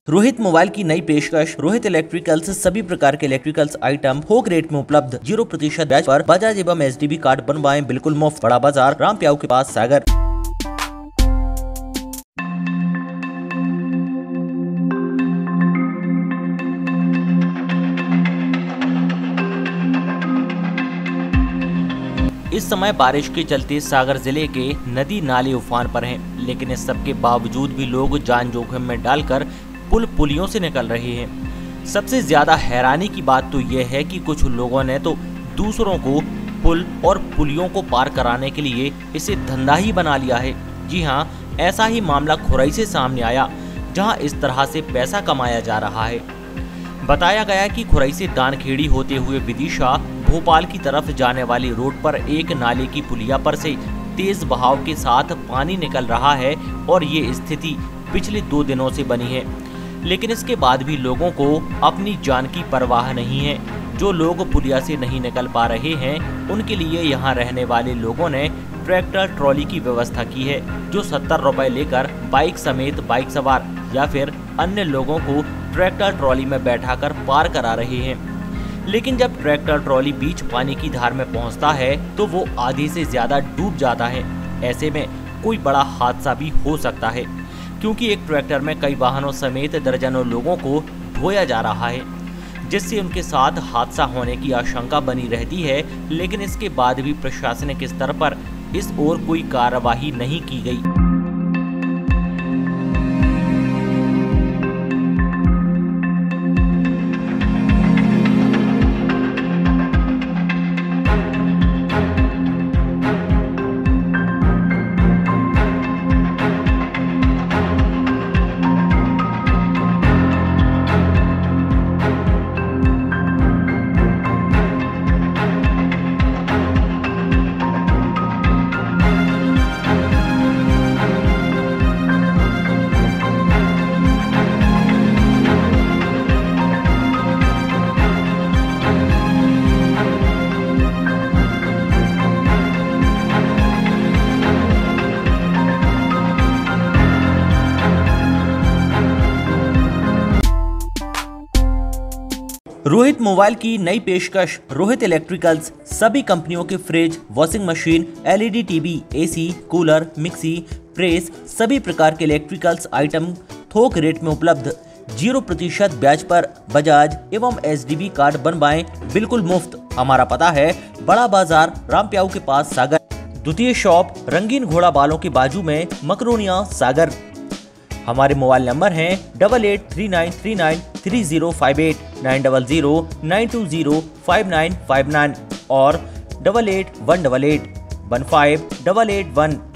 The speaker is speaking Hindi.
रोहित मोबाइल की नई पेशकश। रोहित इलेक्ट्रिकल्स सभी प्रकार के इलेक्ट्रिकल्स आइटम थोक रेट में उपलब्ध। 0% ब्याज पर बजाज एवं एचडीबी कार्ड बनवाएं बिल्कुल मुफ्त। बड़ा बाजार रामप्याऊ के पास सागर। इस समय बारिश के चलते सागर जिले के नदी नाले उफान पर हैं, लेकिन इस सब के बावजूद भी लोग जान जोखिम में डालकर पुलियों से निकल रहे हैं। सबसे ज्यादा हैरानी की बात तो यह है कि कुछ लोगों ने तो दूसरों को पुल और पुलियों को पार कराने के लिए इसे धंधा ही बना लिया है। जी हाँ, ऐसा ही मामला खुरई से सामने आया, जहां इस तरह से पैसा कमाया जा रहा है। बताया गया कि खुरई से दानखेड़ी होते हुए विदिशा भोपाल की तरफ जाने वाली रोड पर एक नाले की पुलिया पर से तेज बहाव के साथ पानी निकल रहा है और ये स्थिति पिछले 2 दिनों से बनी है। लेकिन इसके बाद भी लोगों को अपनी जान की परवाह नहीं है। जो लोग पुलिया से नहीं निकल पा रहे हैं, उनके लिए यहाँ रहने वाले लोगों ने ट्रैक्टर ट्रॉली की व्यवस्था की है, जो 70 रुपए लेकर बाइक समेत बाइक सवार या फिर अन्य लोगों को ट्रैक्टर ट्रॉली में बैठाकर पार करा रहे हैं। लेकिन जब ट्रैक्टर ट्रॉली बीच पानी की धार में पहुंचता है तो वो आधे से ज्यादा डूब जाता है। ऐसे में कोई बड़ा हादसा भी हो सकता है, क्योंकि एक ट्रैक्टर में कई वाहनों समेत दर्जनों लोगों को ढोया जा रहा है, जिससे उनके साथ हादसा होने की आशंका बनी रहती है। लेकिन इसके बाद भी प्रशासनिक स्तर पर इस ओर कोई कार्रवाई नहीं की गई। रोहित मोबाइल की नई पेशकश। रोहित इलेक्ट्रिकल्स सभी कंपनियों के fridge, washing machine, LED TV, AC, cooler, mixie, press सभी प्रकार के इलेक्ट्रिकल्स आइटम थोक रेट में उपलब्ध। 0% ब्याज पर बजाज एवं एचडीबी कार्ड बनवाएं बिल्कुल मुफ्त। हमारा पता है बड़ा बाजार रामप्याऊ के पास सागर। द्वितीय शॉप रंगीन घोड़ा बालों के बाजू में मकरोनिया सागर। हमारे मोबाइल नंबर हैं 8839393058, 9009205959 और 8818815881।